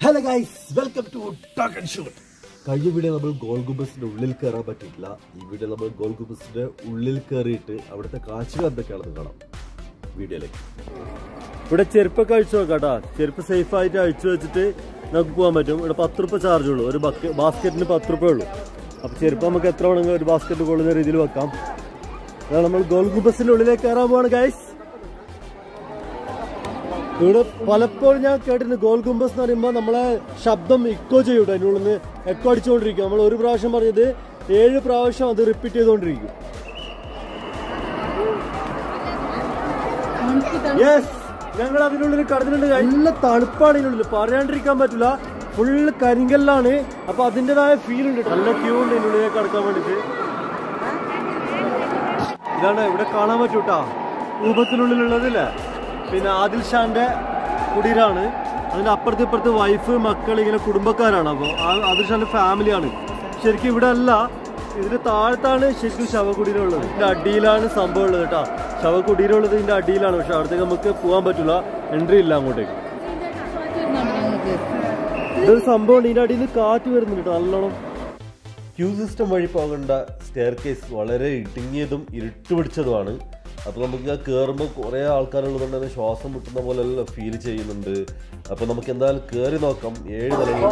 Hello guys, welcome to Talk and Shoot. കഴിഞ്ഞ video നമ്മൾ ഗോൾ ഗുംബസിന്റെ ഉള്ളിൽ കയറാൻ പറ്റിയിട്ടില്ല. ഈ വീഡിയോ നമ്മൾ ഗോൾ ഗുംബസിന്റെ ഉള്ളിൽ കയറിയിട്ട് അവിടുത്തെ കാഴ്ചകൾ എന്തൊക്കെയാണെന്ന് കാണാം. വീഡിയോയിലേക്ക് ഇവിടെ ചെരുപ്പൊക്കെ അഴിച്ചു നോക്കാട്ടാ. ചെരുപ്പ് സേഫ് ആയിട്ട് അഴിച്ചു വെച്ചിട്ട് നമുക്ക് പോകാൻ പറ്റും. ഇവിടെ 10 രൂപ ചാർജ് ഉള്ളൂ. ഒരു ബാസ്ക്കറ്റിന് 10 രൂപ ഉള്ളൂ. അപ്പോൾ ചെരുപ്പ് നമുക്ക് എത്ര വേണമെങ്കിൽ ഒരു ബാസ്ക്കറ്റ് കൊള്ളുന്ന രീതിയിൽ വെക്കാം. അതാണ് നമ്മൾ ഗോൾ ഗുംബസിന്റെ ഉള്ളിലേക്ക് കയറാൻ പോവാണ് ഗൈസ്. ഇവിടെ പലപ്പോഴും ഞാൻ കേട്ടിട്ടുണ്ട് ഗോൾ ഗുംബസ് എന്ന് പറയുമ്പോൾ നമ്മളെ ശബ്ദം ഇക്കോ ചെയ്യൂട്ടോ. അതിനുള്ളിൽ നിന്ന് എക്കോ അടിച്ചുകൊണ്ടിരിക്കും. നമ്മൾ ഒരു പ്രാവശ്യം പറഞ്ഞത് 7 പ്രാവശ്യം അത് റിപ്പീറ്റ് ചെയ്തുകൊണ്ടിരിക്കും. യെസ്, ഞങ്ങൾ അതിനുള്ളിൽ കടന്നിട്ടുണ്ട്. നല്ല തണുപ്പാണ് ഇതിനുള്ളിൽ, പറയാണ്ടിരിക്കാൻ പറ്റില്ല. ഫുള്ള് കരിങ്കല്ലാണ്. അപ്പൊ അതിൻ്റെതായ ഫീൽ ഉണ്ട്. നല്ല ക്യൂ ഉണ്ട് ഇതിനുള്ളിലേക്ക് കടക്കാൻ വേണ്ടിട്ട്. ഇതാണ് ഇവിടെ കാണാൻ പറ്റൂട്ടാ, രൂപത്തിനുള്ളിലുള്ളതല്ലേ. പിന്നെ ആദിൽ ഷാന്റെ കുടീരാണ്. അതിന്റെ അപ്പുറത്ത് ഇപ്പുറത്ത് വൈഫ്, മക്കൾ, ഇങ്ങനെ കുടുംബക്കാരാണ്. അപ്പോൾ ആദിൽ ഷാന്റെ ഫാമിലിയാണ്. ശരിക്കും ഇവിടെ അല്ല, ഇതിന്റെ താഴത്താണ് ശരിക്കും ശവകുടീരമുള്ളത്. ഇതിന്റെ അടിയിലാണ് സംഭവം ഉള്ളത് കേട്ടോ. ശവകുടീരമുള്ളത് ഇതിന്റെ അടിയിലാണ്. പക്ഷെ അവിടത്തേക്ക് നമുക്ക് പോകാൻ പറ്റില്ല, എൻട്രി ഇല്ല അങ്ങോട്ടേക്ക്. ഇതൊരു സംഭവമാണ്. ഇതിന്റെ അടിയിൽ നിന്ന് കാറ്റ് വരുന്നുണ്ട് കേട്ടോ നല്ലോണം. ക്യൂ സിസ്റ്റം വഴി പോകേണ്ട സ്റ്റെയർ കേസ് വളരെ ഇടുങ്ങിയതും ഇരുട്ട് പിടിച്ചതുമാണ്. അപ്പോൾ നമുക്ക് കയറുമ്പോൾ കുറേ ആൾക്കാരുള്ളതുകൊണ്ട് തന്നെ ശ്വാസം മുട്ടുന്ന പോലെല്ലാം ഫീൽ ചെയ്യുന്നുണ്ട്. അപ്പോൾ നമുക്ക് എന്തായാലും കയറി നോക്കാം. 7 നിലകൾ.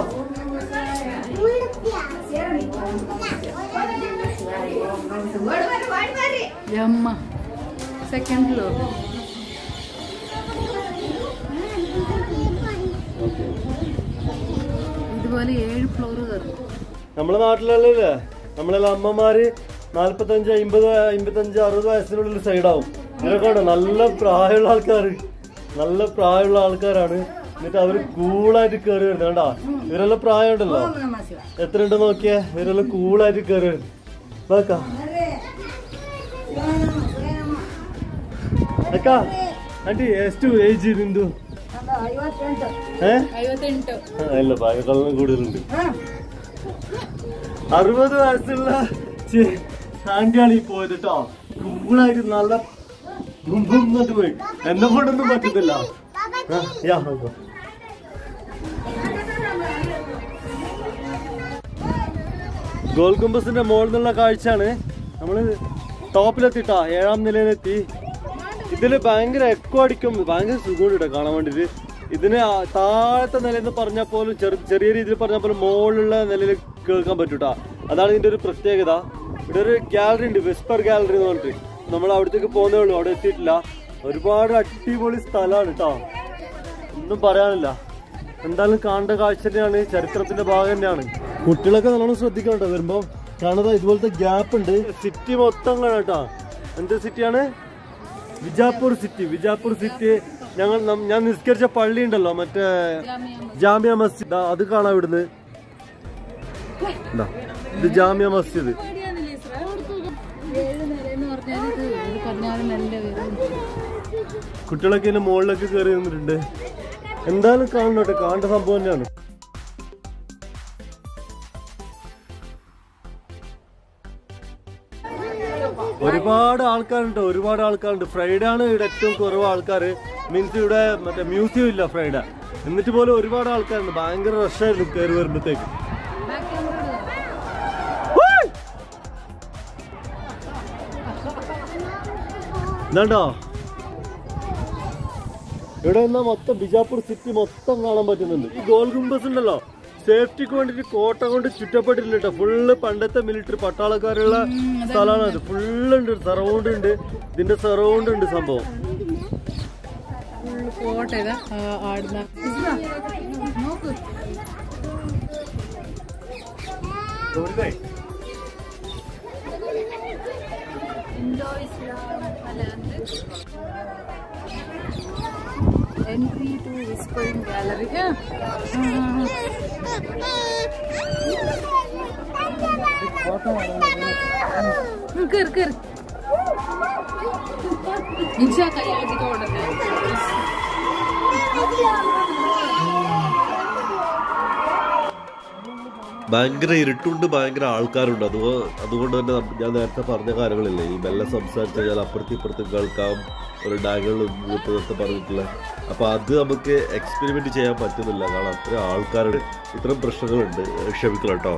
ഇതുപോലെ 7 ഫ്ലോർ കയറും. നമ്മളെ നാട്ടിലല്ലേ നമ്മളെല്ലാം അമ്മമാര് 45, 50, 55, 60 വയസ്സിനുള്ളിൽ സൈഡാവും. ഇതിനൊക്കെ ഉണ്ടോ നല്ല പ്രായമുള്ള ആൾക്കാരാണ്. എന്നിട്ട് അവര് കൂളായിട്ട് കയറി വരുന്നത് കണ്ടാ. ഇവരെല്ലാം പ്രായം ഉണ്ടല്ലോ, എത്ര ഉണ്ടെന്ന് നോക്കിയാ. ഇവരെല്ലാം കൂളായിട്ട് കയറി വരുന്നത് നോക്കാം. അക്കാ ആന്റി ಎಷ್ಟು ಏಜ್ ನಿಂದು? ಇಲ್ಲ ಬಾಯಕಲ್ನ കൂടുതലുണ്ട്. 60 വയസ്സുള്ള ആന്റിയാണ് ഈ പോയത് കേട്ടോ. കൂളായിട്ട് നല്ല മുമ്പിട്ട് പോയി. എന്നെ കൊണ്ടൊന്നും പറ്റത്തില്ല. ഗോൾ ഗുംബസിന്റെ മുകളിൽ നിന്നുള്ള കാഴ്ചയാണ്. നമ്മള് ടോപ്പിലെത്തിട്ടാ, 7ാം നിലയിലെത്തി. ഇതില് ഭയങ്കര എക്കോ അടിക്കും, ഭയങ്കര സുഖം കേട്ടോ കാണാൻ വേണ്ടിട്ട്. ഇതിന് താഴത്തെ നിലയെന്ന് പറഞ്ഞാൽ പോലും ചെറിയ രീതിയിൽ പറഞ്ഞാൽ പോലും മുകളിലുള്ള നിലയിൽ കേൾക്കാൻ പറ്റൂട്ടാ. അതാണ് ഇതിന്റെ ഒരു പ്രത്യേകത. ഇവിടെ ഒരു ഗാലറി ഉണ്ട്, വെസ്പർ ഗാലറി എന്ന് പറഞ്ഞിട്ട്. നമ്മൾ അവിടത്തേക്ക് പോകുന്നേ ഉള്ളൂ, അവിടെ എത്തിയിട്ടില്ല. ഒരുപാട് അടിപൊളി സ്ഥലമാണ് കേട്ടോ, ഒന്നും പറയാനില്ല. എന്തായാലും കാണേണ്ട കാഴ്ച തന്നെയാണ്, ചരിത്രത്തിന്റെ ഭാഗം തന്നെയാണ്. കുട്ടികളൊക്കെ നല്ലോണം ശ്രദ്ധിക്കണം കേട്ടോ വരുമ്പോ. കാണുന്നത് ഇതുപോലത്തെ ഗ്യാപ്പ് ഉണ്ട്. സിറ്റി മൊത്തം കാണാം കേട്ടോ. എന്ത് സിറ്റിയാണ്? വിജാപൂർ സിറ്റി. ഞാൻ നിസ്കരിച്ച പള്ളി ഉണ്ടല്ലോ, മറ്റേ ജാമിയ മസ്ജിദ്, അത് കാണാം ഇവിടുന്ന്. ഇത് ജാമിയ മസ്ജിദ്. കുട്ടികളൊക്കെ ഇതിന്റെ മുകളിലൊക്കെ കയറി നിന്നിട്ടുണ്ട്. എന്തായാലും കാണണോട്ടെ, കാണേണ്ട സംഭവം തന്നെയാണ്. ഒരുപാട് ആൾക്കാരുണ്ട്. ഫ്രൈഡേ ആണ് ഇവിടെ ഏറ്റവും കുറവ് ആൾക്കാർ. മീൻസ് ഇവിടെ മറ്റേ മ്യൂസിയം ഇല്ല ഫ്രൈഡേ. എന്നിട്ട് പോലും ഒരുപാട് ആൾക്കാരുണ്ട്. ഭയങ്കര റഷായിരുന്നു കയറി വരുമ്പോഴത്തേക്ക്. എന്താണ്ടോ ഇവിടെ വന്നാൽ മൊത്തം ബിജാപൂർ സിറ്റി മൊത്തം കാണാൻ പറ്റുന്നുണ്ട്. ഈ ഗോൾ ഗുംബസ് ഉണ്ടല്ലോ, സേഫ്റ്റിക്ക് വേണ്ടിട്ട് കോട്ട കൊണ്ട് ചുറ്റപ്പെട്ടിട്ടില്ല കേട്ടോ. ഫുള്ള് പണ്ടത്തെ മിലിറ്ററി പട്ടാളക്കാരുള്ള സ്ഥലമാണ് അത്. ഫുള്ളുണ്ട്, സറൗണ്ട് ഉണ്ട്. ഇതിന്റെ സറൗണ്ട് ഉണ്ട് സംഭവം. Entry to Whispering Gallery. Kır. İnşa kayalım orada. ഭയങ്കര ഇരുട്ടുണ്ട്, ഭയങ്കര ആൾക്കാരുണ്ട്. അതുകൊണ്ട് തന്നെ ഞാൻ നേരത്തെ പറഞ്ഞ കാര്യങ്ങളില്ലേ, ഈ മെല്ലെ സംസാരിച്ച് കഴിഞ്ഞാൽ അപ്പുറത്തും ഇപ്പുറത്തും കേൾക്കാം. ഒരു ഡാഗുകളും മൂത്തതൊക്കെ പറഞ്ഞിട്ടുള്ള. അപ്പോൾ അത് നമുക്ക് എക്സ്പെരിമെൻറ്റ് ചെയ്യാൻ പറ്റുന്നില്ല, കാരണം അത്രയും ആൾക്കാരുടെ ഇത്രയും പ്രശ്നങ്ങളുണ്ട്. ക്ഷമിക്കണം കേട്ടോ.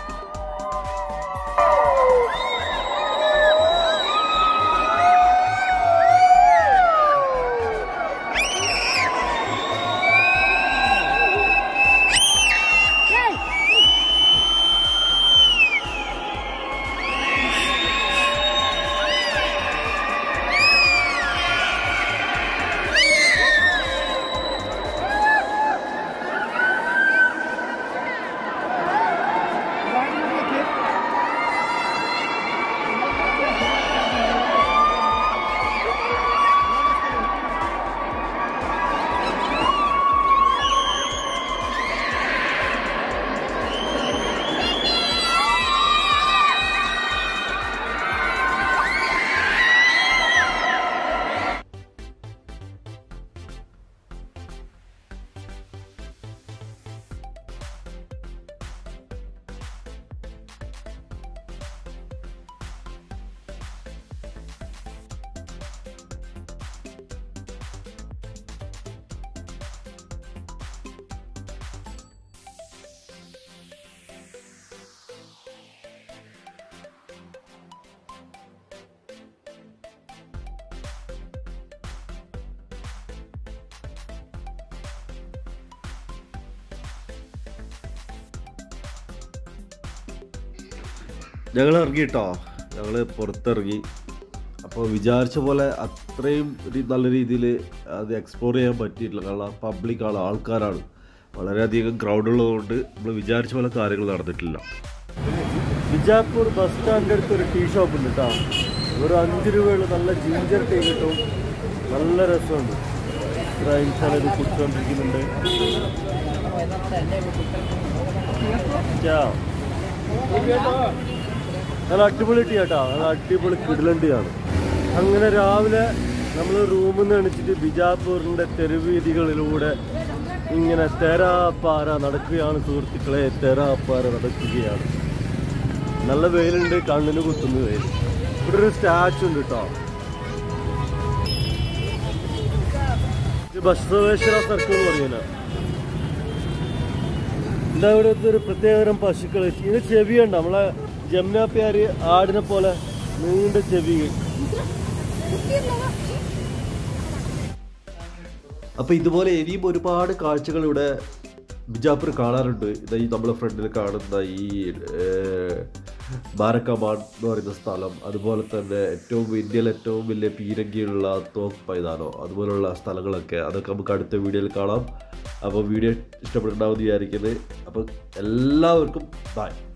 ഞങ്ങൾ ഇറങ്ങി കേട്ടോ, ഞങ്ങൾ പുറത്തിറങ്ങി. അപ്പോൾ വിചാരിച്ച പോലെ അത്രയും നല്ല രീതിയിൽ അത് എക്സ്പ്ലോർ ചെയ്യാൻ പറ്റിയിട്ടില്ല, കാരണം പബ്ലിക്കാണ്, ആൾക്കാരാണ്, വളരെയധികം ക്രൗഡുള്ളതുകൊണ്ട് നമ്മൾ വിചാരിച്ച പോലെ കാര്യങ്ങൾ നടന്നിട്ടില്ല. ബിജാപൂർ ബസ് സ്റ്റാൻഡിൻ്റെ അടുത്ത് ഒരു ടീ ഷോപ്പ് ഉണ്ട് കേട്ടോ. ഒരു 5 രൂപയുള്ള നല്ല ജിഞ്ചർ ടീ കിട്ടും, നല്ല രസമുണ്ട്. ഇത് കുടിച്ചുകൊണ്ടിരിക്കുന്നുണ്ട്. നല്ല അടിപൊളി ടീ കേട്ടോ, നല്ല അടിപൊളി കിടിലൻ ടീ ആണ്. അങ്ങനെ രാവിലെ നമ്മൾ റൂമിൽ നിന്ന് എണിച്ചിട്ട് ബിജാപൂരിൻ്റെ തെരുവീതികളിലൂടെ ഇങ്ങനെ തെരാപ്പാര നടക്കുകയാണ് സുഹൃത്തുക്കളെ. തെരാപ്പാര നടക്കുകയാണ്. നല്ല വെയിലുണ്ട്, കണ്ണിന് കുത്തുന്ന വെയിൽ. ഇവിടെ ഒരു സ്റ്റാച്ചു ഉണ്ട് കേട്ടോ. ബസവേശ്വര സർക്കിൾ എന്ന് പറയുന്ന എന്താ ഇവിടുത്തെ ഒരു പ്രത്യേകതരം പശുക്കൾ. ഇതിന് ചെവിയുണ്ട്, നമ്മളെ ജമുനാപ്യാരി ആടിനെ പോലെ നീണ്ട ചെവി. അപ്പോൾ ഇതുപോലെ ഇനിയും ഒരുപാട് കാഴ്ചകൾ ഇവിടെ ബിജാപൂർ കാണാറുണ്ട്. ഇത് ഈ നമ്മളെ ഫ്രണ്ടിൽ കാണുന്ന ഈ ബാരക്കമാൻ എന്ന് പറയുന്ന സ്ഥലം, അതുപോലെ തന്നെ ഇന്ത്യയിലെ ഏറ്റവും വലിയ പീരങ്കിയുള്ള തോക്ക് മൈതാനോ അതുപോലുള്ള സ്ഥലങ്ങളൊക്കെ, അതൊക്കെ നമുക്ക് അടുത്ത വീഡിയോയിൽ കാണാം. അപ്പോൾ വീഡിയോ ഇഷ്ടപ്പെട്ടുണ്ടാവുമെന്ന് വിചാരിക്കുന്നത്. അപ്പോൾ എല്ലാവർക്കും ബൈ.